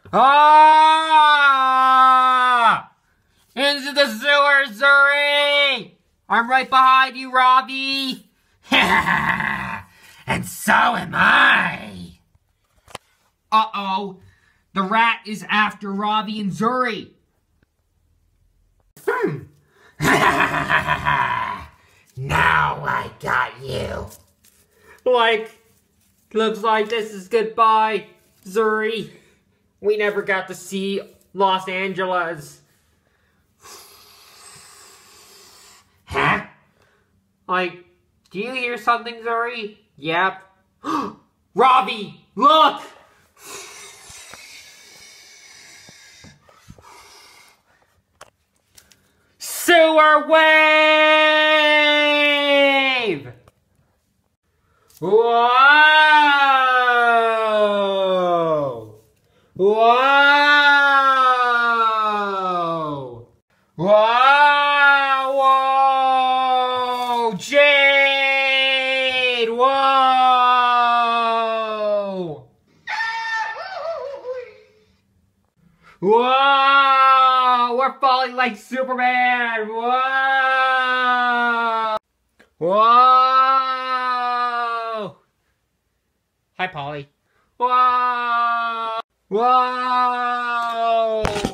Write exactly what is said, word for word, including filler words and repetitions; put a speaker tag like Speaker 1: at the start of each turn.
Speaker 1: Ah! Into the sewer, Zuri! I'm right behind you, Robbie! And so am I! Uh-oh. The rat is after Robbie and Zuri. Hmm. Now I got you. Like, looks like this is goodbye, Zuri. We never got to see Los Angeles. Huh? Like, do you hear something, Zuri? Yep. Robbie, look! Sewer wave! Whoa! Whoa! Whoa! Whoa! Jade! Whoa! Whoa! We're falling like Superman! Whoa! Whoa! Hi, Polly. Whoa! Whoa!